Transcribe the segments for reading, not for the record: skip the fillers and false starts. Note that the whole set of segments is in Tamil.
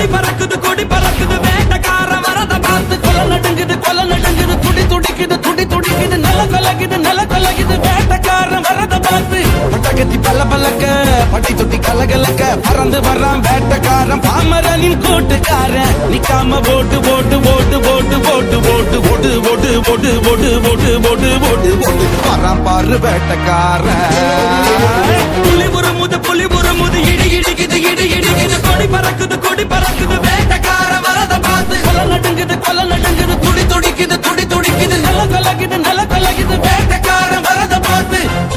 கொடி பறக்குது வேட்டக்கார வரத பார்த்து கொலை நடுங்குது துடி துடிக்குது நில கலகுது வேட்டக்கார வரத பார்த்து பட்டகத்தி பல்லக்க பட்டை தொட்டி கலகலக்க பறந்து வர்றான் வேட்டக்காரன் பாமரனின் கூட்டுக்காரன் நிக்காம போட்டு வரான் பாரு வேட்டக்காரன் புலி உருமுது இடி இடிக்குது கொடி பறக்குது வேட்டக்கார வரத பார்த்து கொலை நடுங்குது துடி துடிக்குது நில கலகுது வேட்டக்கார வரத பார்த்து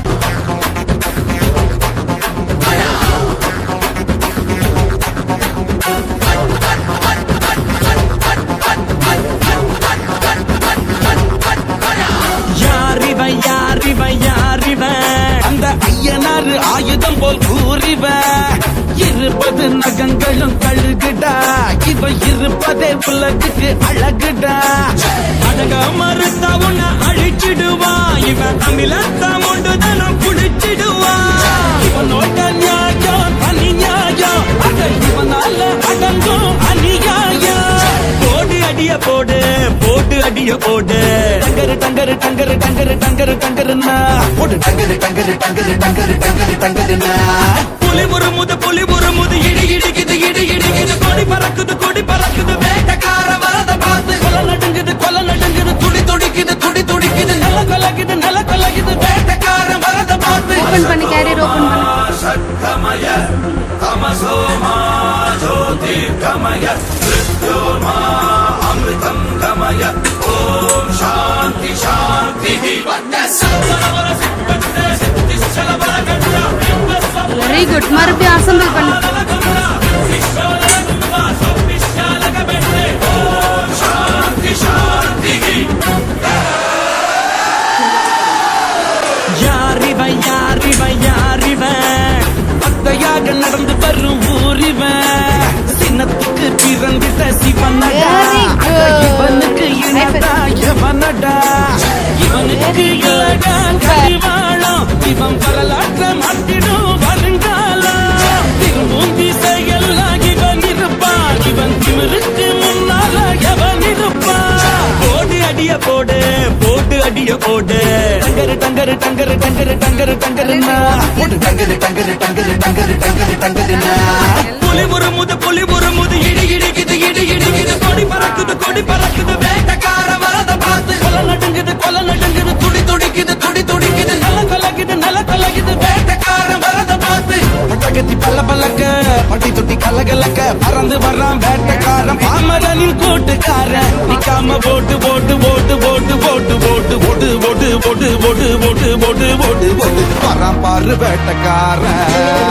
அந்த ஐயனாறு ஆயுதம் போல் கூறிவன் இருப்பது நகங்களும் கழுகுடா இவ இருப்பதே உலகுக்கு அழகுடா அழக மறுத்தா உன்னை அழிச்சிடுவான் இவன் தமிழத்தான் ஒன்றுதனம் குடிச்சிடுவான் இவனோட நியாயம் தனி நியாயம் அட இவனால அடங்கும் அநியாயம் போடு அடிய போடு டங்கருன்னா போடு டங்கருன்னா புலி உருமுது இடி இடிக்குது கொடி பறக்குது வேட்டக்கார வரத பார்த்து கொலை நடுங்குது துடி துடிக்குது நில கலகுது வேட்டக்கார வரத பார்த்து ஓபன் பண்ணி கேரியர் ஓபன் பண்ணு சத்தமய தமசோமா ஜோதிர்கமய மிருத்யோமா அமிர்தம் கமய ஓம் சாந்தி வெரி குட் மறுபடியும் அசெம்பிள் பண்ணு பக்தையாக நடந்து வரும் ஊரிவன் சின்னத்துக்கு பிறந்திட்ட சிவனடா இவனுக்கு இனடா எவனடா இவனுக்கு இலடா கரிவாளம் இவன் வரலாற்ற மாட்டிடும் வருங்காலம் திரும்பும் திசையெல்லாம் இவன் இருப்பான் இவன் திமிருக்கு முன்னால எவன் இருப்பான் போடு அடிய போடு டங்கருன்னா போடு டங்கருன்னா புலி உருமுது இடி இடிக்குது கொடி பறக்குது வேட்டக்கார வரத பார்த்து கொலை நடுங்குது துடி துடிக்குது நில கலகுது வேட்டக்கார வரத பார்த்து பட்டகத்தி பல்லக்க பட்டை தொட்டி கலகலக்க பறந்து வர்றான் வேட்டக்காரன் பாமரனின் கூட்டுக்காரன் நிக்காம போட்டு வரான் பாரு வேட்டக்காரன்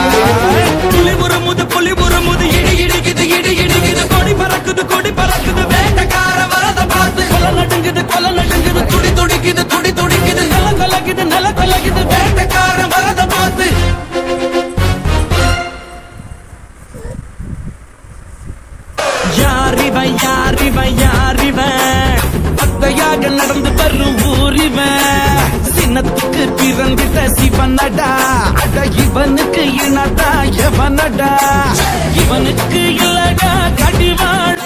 புலி உருமுது இடி இடிக்குது கொடி பறக்குது வேட்டக்கார வரத பார்த்து கொலை நடுங்குது துடி துடிக்குது நில கலகுது வேட்டக்கார வரத பார்த்து யாரிவன் பக்தையாக நடந்து வரும் ஊரிவன் சின்னத்துக்கு பிறந்திட்ட சிவனடா அட இவனுக்கு இனடா எவனடா இவனுக்கு இல்லடா கடிவாள்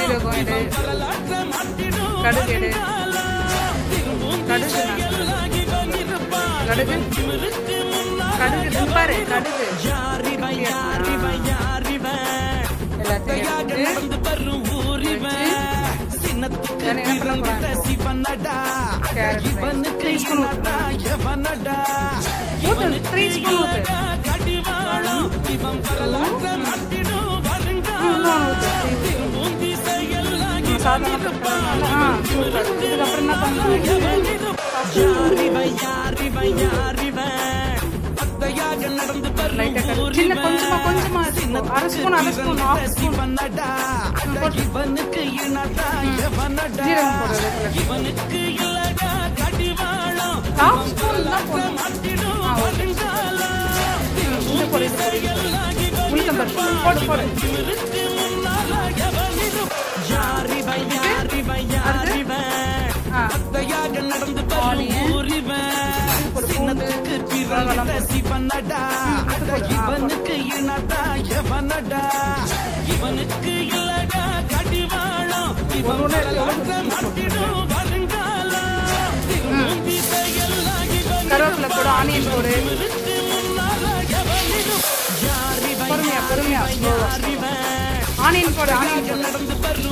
நடந்து வரும் ஊரிவன் சின்னத்துக்கு பிறந்திட்ட சிவனடா இவனுக்கு இனடா எவனடா இவனுக்கு இல்லடா கடிவாளம் இவன் வரலாற்ற மாட்டிடும் வருங்காலம் திரும்பும் திசையெல்லாம் இதுக்கப்புறம் என்ன பண்ணலாம் நடந்து சின்ன கொஞ்சமா அரை ஸ்பூன் இவனுக்கு இனடா எவனடா இவனுக்கு இல்லடா கடிவாளம் ஹாஃப் ஸ்பூன் தான் போடணும் நடந்து சின்னத்துக்கு பிறந்த சிவனடா இவனுக்கு இனடா எவனடா இவனுக்கு இல்லடா கருவேப்பிலை போடு, ஆனியன் போடு. பொறுமையா பொறுமையா ஆனியன் போடு, ஆனியன் போடு.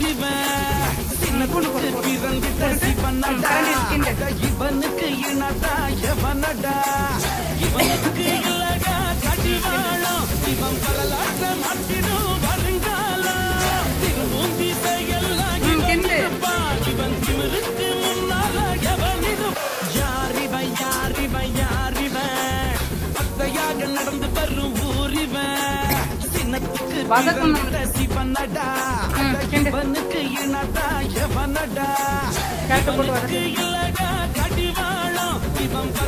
இவனுக்கு இனடா எவனடா இவனுக்கு இல்லடா கடிவாளம் இவன் பரலாற்ற மாட்டிடும் வருங்காலம் திரும்பி செயல்லாம் இவன் திமிருக்கு முன்னால எவனிடும் யாரிவன் யாரிவன் யாரிவன் பத்தையாக நடந்து வரும் ஊரிவன் சின்னத்துக்கு சிவனடா இவனுக்கு இனடா எவனடா இல்லடா கடிவாளம் இவன்